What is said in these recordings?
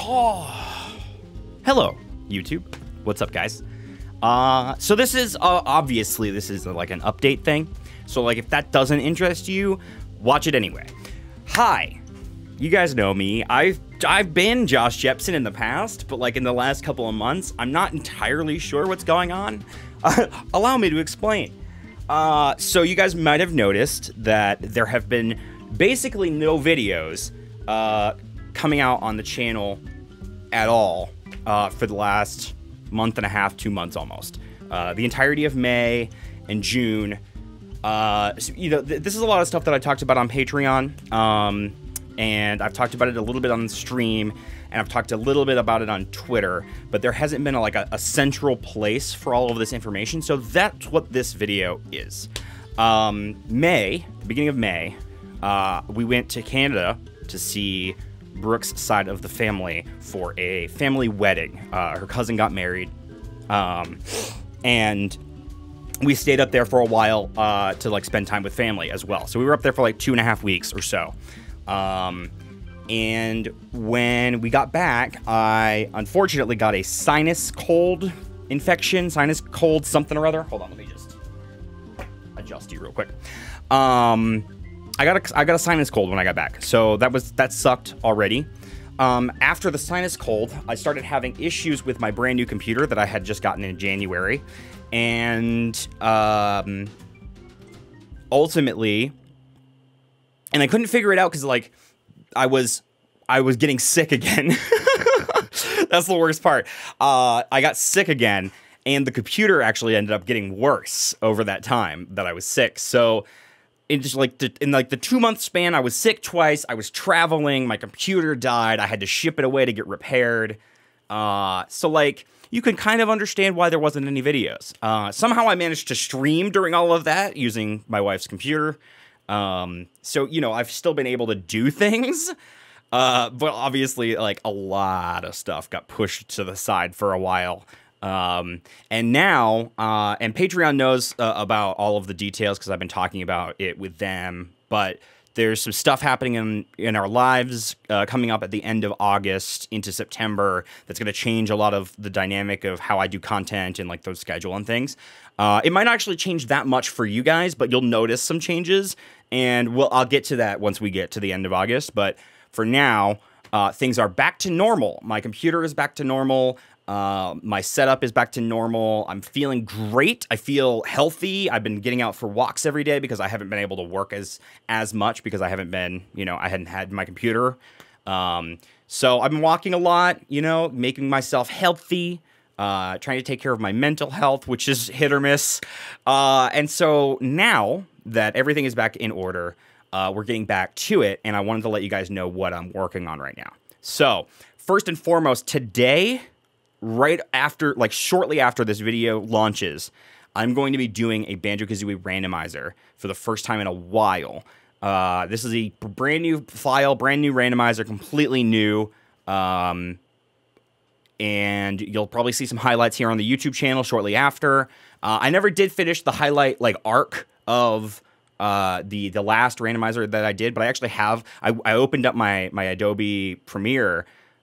Oh, hello, YouTube. What's up, guys? So this is obviously this is like an update thing. So like if that doesn't interest you, watch it anyway. Hi, you guys know me. I've been Josh Jepson in the past, but like in the last couple of months, I'm not entirely sure what's going on. Allow me to explain. So you guys might have noticed that there have been basically no videos coming out on the channel at all for the last month and a half, 2 months almost. The entirety of May and June. So, you know, this is a lot of stuff that I talked about on Patreon, and I've talked about it a little bit on the stream, and I've talked a little bit about it on Twitter, but there hasn't been a central place for all of this information, so that's what this video is. The beginning of May, we went to Canada to see Brooke's side of the family for a family wedding. Her cousin got married, and we stayed up there for a while to like spend time with family as well. So we were up there for like 2.5 weeks or so. And when we got back, I unfortunately got a sinus cold infection, sinus cold something or other. Hold on, let me just adjust you real quick. I got a sinus cold when I got back, so that sucked already. After the sinus cold, I started having issues with my brand new computer that I had just gotten in January, and ultimately, and I couldn't figure it out because like I was getting sick again. That's the worst part. I got sick again, and the computer actually ended up getting worse over that time that I was sick. So in just like in the 2-month span, I was sick twice. I was traveling. My computer died. I had to ship it away to get repaired. So like you can kind of understand why there wasn't any videos. Somehow I managed to stream during all of that using my wife's computer. So you know I've still been able to do things. But obviously like a lot of stuff got pushed to the side for a while. And now, and Patreon knows about all of the details because I've been talking about it with them, but there's some stuff happening in our lives coming up at the end of August into September that's going to change a lot of the dynamic of how I do content and like the schedule and things. It might not actually change that much for you guys, but you'll notice some changes, and I'll get to that once we get to the end of August. But for now, things are back to normal. My computer is back to normal. My setup is back to normal. I'm feeling great. I feel healthy. I've been getting out for walks every day because I haven't been able to work as much because I haven't been, you know, I hadn't had my computer. So I've been walking a lot, you know, making myself healthy, trying to take care of my mental health, which is hit or miss. And so now that everything is back in order, we're getting back to it, and I wanted to let you guys know what I'm working on right now. So first and foremost, today, right after, like shortly after this video launches, I'm going to be doing a Banjo-Kazooie randomizer for the first time in a while. This is a brand new file, brand new randomizer, completely new. And you'll probably see some highlights here on the YouTube channel shortly after. I never did finish the highlight like arc of the last randomizer that I did, but I actually have. I opened up my Adobe Premiere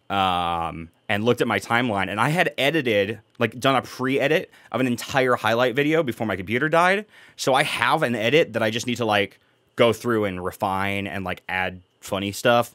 and looked at my timeline, and I had edited, like done a pre-edit of an entire highlight video before my computer died. So I have an edit that I just need to like go through and refine and like add funny stuff,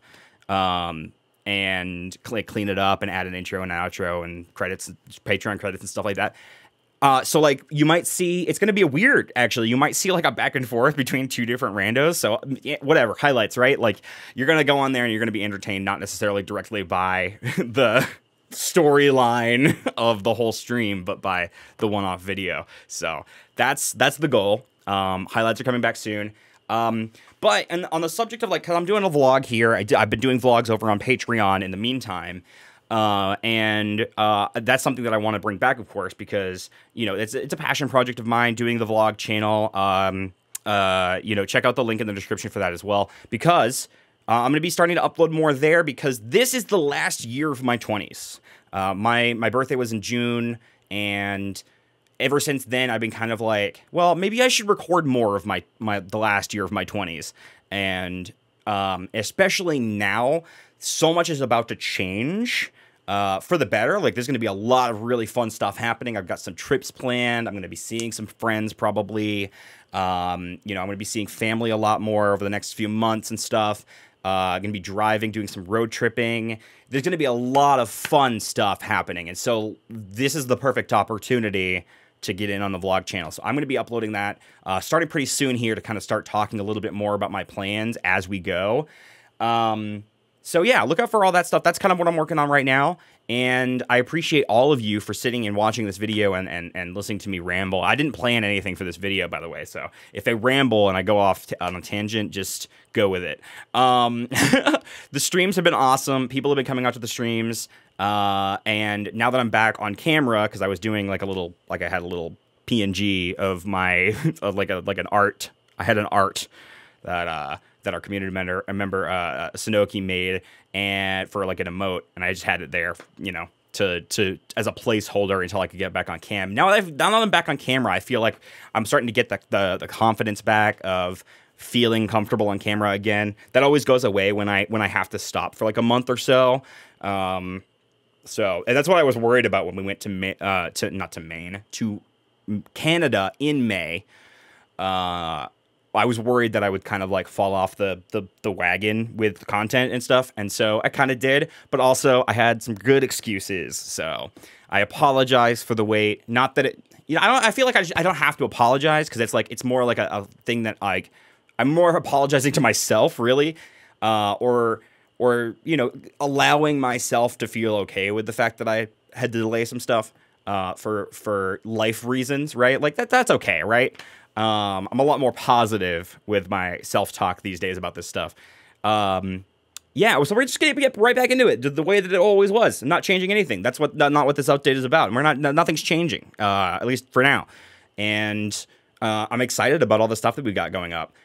and like clean it up and add an intro and outro and credits, Patreon credits and stuff like that. So like you might see, it's going to be a weird, actually, you might see like a back and forth between two different randos. So yeah, whatever, highlights, right? Like you're going to go on there and you're going to be entertained, not necessarily directly by the storyline of the whole stream, but by the one-off video. So that's the goal. Highlights are coming back soon. But and on the subject of like, cause I'm doing a vlog here. I've been doing vlogs over on Patreon in the meantime. And that's something that I want to bring back, of course, because, you know, it's a passion project of mine, doing the vlog channel. You know, check out the link in the description for that as well, because I'm going to be starting to upload more there, because this is the last year of my 20s. My birthday was in June, and ever since then, I've been kind of like, well, maybe I should record more of the last year of my 20s. And especially now, so much is about to change for the better. Like, there's going to be a lot of really fun stuff happening. I've got some trips planned. I'm going to be seeing some friends probably. I'm going to be seeing family a lot more over the next few months and stuff. I'm going to be driving, doing some road tripping. There's going to be a lot of fun stuff happening. And so this is the perfect opportunity to get in on the vlog channel. So I'm going to be uploading that starting pretty soon here to kind of start talking a little bit more about my plans as we go. So yeah, look out for all that stuff. That's kind of what I'm working on right now. And I appreciate all of you for sitting and watching this video and listening to me ramble. I didn't plan anything for this video, by the way. So if I ramble and I go off on a tangent, just go with it. The streams have been awesome. People have been coming out to the streams. And now that I'm back on camera, because I was doing like I had a little PNG of my, like an art. I had an art that our community member Sunoki made, and for like an emote, and I just had it there, to as a placeholder until I could get back on cam. Now that I'm back on camera, I feel like I'm starting to get the confidence back of feeling comfortable on camera again. That always goes away when I have to stop for like a month or so. And that's what I was worried about when we went to Canada in May. I was worried that I would kind of like fall off the wagon with the content and stuff. And so I kind of did, but also I had some good excuses. So I apologize for the wait. Not that it, I feel like I don't have to apologize, because it's more like a thing that like, I'm more apologizing to myself really. Or allowing myself to feel okay with the fact that I had to delay some stuff, for life reasons, right? Like that's okay. Right. I'm a lot more positive with my self-talk these days about this stuff. Yeah, so we're just gonna get right back into it the way that it always was. I'm not changing anything. That's not what this update is about. Nothing's changing, at least for now. And I'm excited about all the stuff that we've got going up.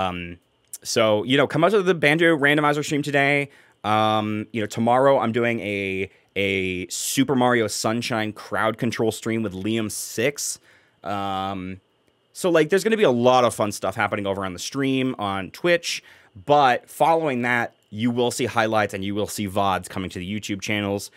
So come out to the Banjo randomizer stream today. Tomorrow I'm doing a Super Mario Sunshine crowd control stream with Liam6. So, like, there's going to be a lot of fun stuff happening over on the stream on Twitch, but following that, you will see highlights and you will see VODs coming to the YouTube channels.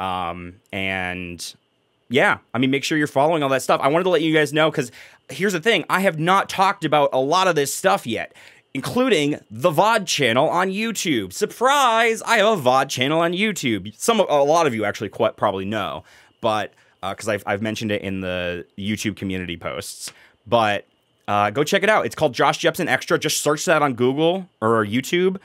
And yeah, make sure you're following all that stuff. I wanted to let you guys know, because here's the thing. I have not talked about a lot of this stuff yet, including the VOD channel on YouTube. Surprise! I have a VOD channel on YouTube. A lot of you actually probably know, but because I've mentioned it in the YouTube community posts. But go check it out. It's called Josh Jepson Extra. Just search that on Google or YouTube.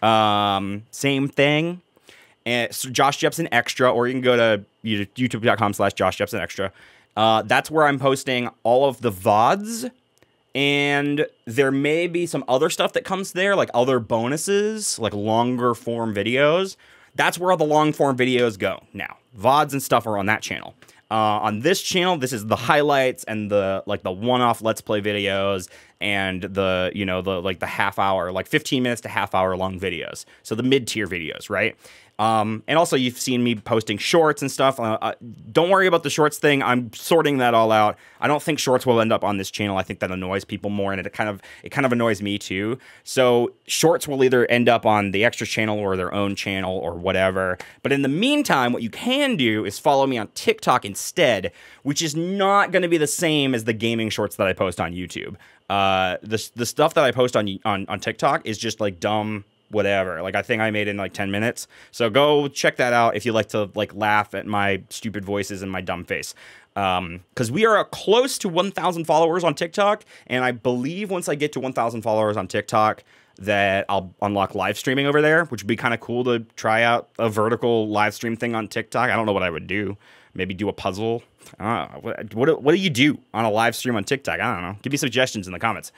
Same thing. And so Josh Jepson Extra, or you can go to youtube.com/Josh Jepson Extra. That's where I'm posting all of the VODs. And there may be some other stuff that comes there, like other bonuses, like longer form videos. That's where all the long form videos go now. VODs and stuff are on that channel. On this channel, this is the highlights and the one-off Let's Play videos and the half hour, like 15 minutes to half hour long videos. So the mid-tier videos, right? And also you've seen me posting shorts and stuff. Don't worry about the shorts thing. I'm sorting that all out. I don't think shorts will end up on this channel. I think that annoys people more, and it kind of annoys me too. So shorts will either end up on the extra channel or their own channel or whatever. But in the meantime, what you can do is follow me on TikTok instead, which is not going to be the same as the gaming shorts that I post on YouTube. The stuff that I post on TikTok is just like dumb whatever. Like, I think I made it in like 10 minutes. So go check that out if you like to like laugh at my stupid voices and my dumb face. Because we are close to 1,000 followers on TikTok. And I believe once I get to 1,000 followers on TikTok that I'll unlock live streaming over there, which would be kind of cool to try out a vertical live stream thing on TikTok. I don't know what I would do. Maybe do a puzzle. I don't know. What do you do on a live stream on TikTok? I don't know. Give me suggestions in the comments.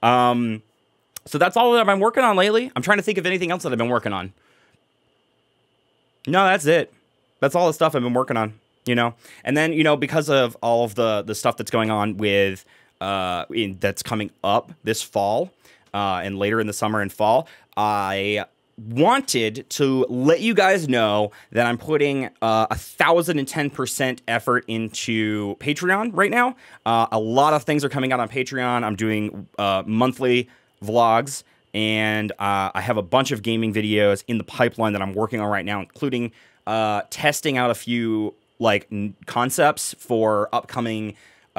So that's all that I've been working on lately. I'm trying to think of anything else that I've been working on. No, that's it. That's all the stuff I've been working on, And then, because of all of the stuff that's going on with that's coming up this fall and later in the summer and fall, I wanted to let you guys know that I'm putting 1,010% effort into Patreon right now. A lot of things are coming out on Patreon. I'm doing monthly vlogs and I have a bunch of gaming videos in the pipeline that I'm working on right now, including testing out a few like concepts for upcoming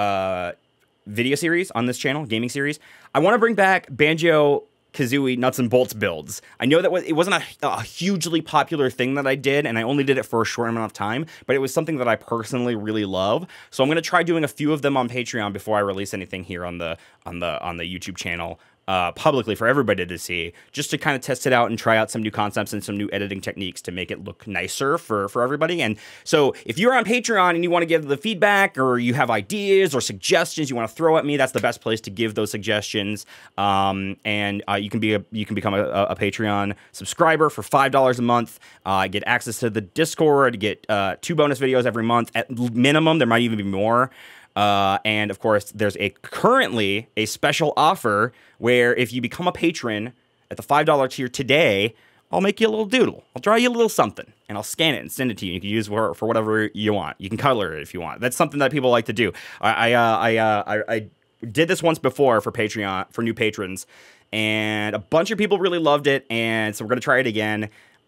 video series on this channel, gaming series. I want to bring back Banjo-Kazooie nuts and bolts builds. I know that it wasn't a hugely popular thing that I did, and I only did it for a short amount of time, but it was something that I personally really love. So I'm going to try doing a few of them on Patreon before I release anything here on the YouTube channel publicly for everybody to see, just to kind of test it out and try out some new concepts and some new editing techniques to make it look nicer for everybody. And so if you're on Patreon and you want to give the feedback, or you have ideas or suggestions you want to throw at me, that's the best place to give those suggestions. And you can become a Patreon subscriber for $5 a month. Get access to the Discord, get 2 bonus videos every month at minimum. There might even be more. And of course, there's currently a special offer where if you become a patron at the $5 tier today, I'll make you a little doodle. I'll draw you a little something, and I'll scan it and send it to you. You can use for whatever you want. You can color it if you want. That's something that people like to do. I did this once before for Patreon, for new patrons, and a bunch of people really loved it, and so we're gonna try it again.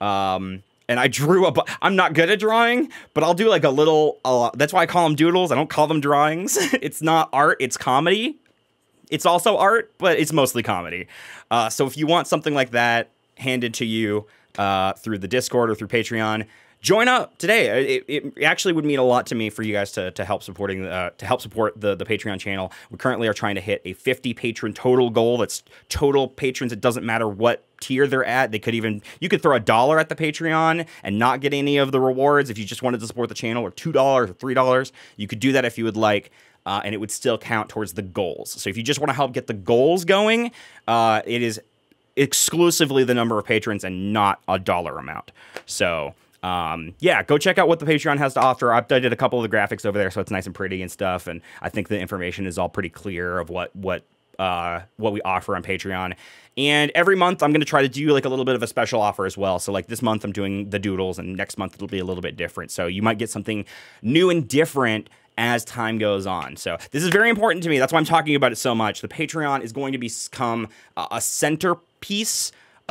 And I drew I'm not good at drawing, but I'll do like a little, that's why I call them doodles. I don't call them drawings. It's not art, it's comedy. It's also art, but it's mostly comedy. So if you want something like that handed to you through the Discord or through Patreon, join up today. It actually would mean a lot to me for you guys to help support the Patreon channel. We currently are trying to hit a 50 patron total goal. That's total patrons. It doesn't matter what tier they're at. You could throw $1 at the Patreon and not get any of the rewards if you just wanted to support the channel, or $2 or $3. You could do that if you would like, and it would still count towards the goals. So if you just want to help get the goals going, it is exclusively the number of patrons and not a dollar amount. So yeah, go check out what the Patreon has to offer. I updated a couple of the graphics over there, so it's nice and pretty and stuff. And I think the information is all pretty clear of what we offer on Patreon. And every month I'm going to try to do like a little bit of a special offer as well. So like this month I'm doing the doodles, and next month it'll be a little bit different. So you might get something new and different as time goes on. So this is very important to me. That's why I'm talking about it so much. The Patreon is going to become a centerpiece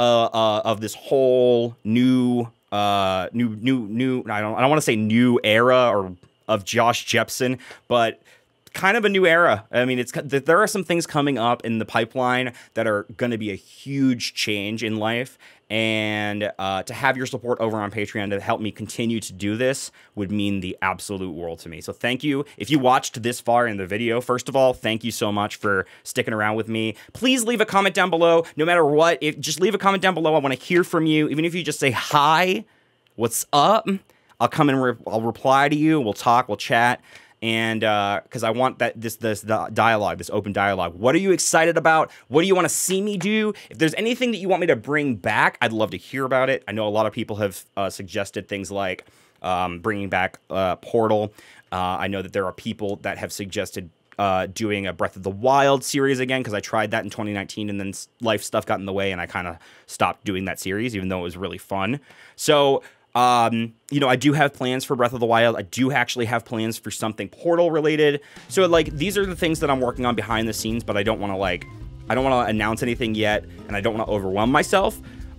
of this whole new I don't want to say new era or of Josh Jepson, but kind of a new era. I mean, there are some things coming up in the pipeline that are going to be a huge change in life, and to have your support over on Patreon to help me continue to do this would mean the absolute world to me. So thank you. If you watched this far in the video, first of all, thank you so much for sticking around with me. Please leave a comment down below. No matter what, just leave a comment down below. I want to hear from you. Even if you just say hi, what's up, I'll come and I'll reply to you. We'll talk, we'll chat. And because I want the dialogue, this open dialogue. What are you excited about? What do you want to see me do? If there's anything that you want me to bring back, I'd love to hear about it. I know a lot of people have suggested things like bringing back Portal. I know that there are people that have suggested doing a Breath of the Wild series again, because I tried that in 2019 and then life stuff got in the way and I kind of stopped doing that series, even though it was really fun. So you know, I do have plans for Breath of the Wild. I do actually have plans for something Portal related. So like, these are the things that I'm working on behind the scenes, but I don't want to announce anything yet, and I don't want to overwhelm myself.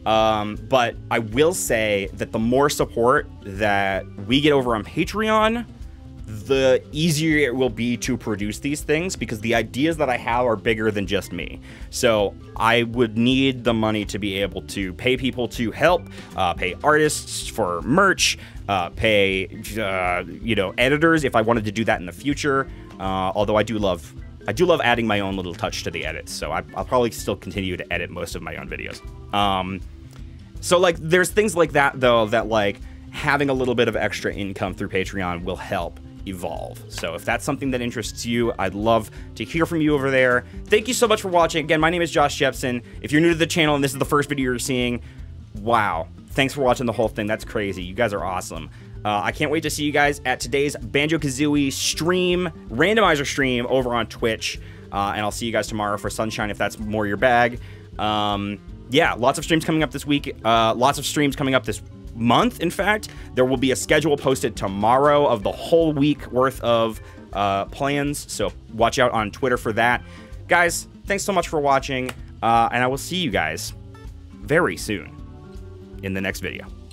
But I will say that the more support that we get over on Patreon, the easier it will be to produce these things, because the ideas that I have are bigger than just me. So I would need the money to be able to pay people to help, pay artists for merch, pay, you know, editors if I wanted to do that in the future. Although I do love adding my own little touch to the edits. So I'll probably still continue to edit most of my own videos. So like, there's things like that though, that like having a little bit of extra income through Patreon will help evolve. So if that's something that interests you, I'd love to hear from you over there. Thank you so much for watching. Again, my name is Josh Jepson. If you're new to the channel and this is the first video you're seeing, wow, thanks for watching the whole thing. That's crazy. You guys are awesome. I can't wait to see you guys at today's Banjo-Kazooie stream, randomizer stream over on Twitch. And I'll see you guys tomorrow for Sunshine if that's more your bag. Yeah, lots of streams coming up this week. Lots of streams coming up this month. In fact, there will be a schedule posted tomorrow of the whole week worth of plans, so watch out on Twitter for that. Guys, thanks so much for watching. And I will see you guys very soon in the next video.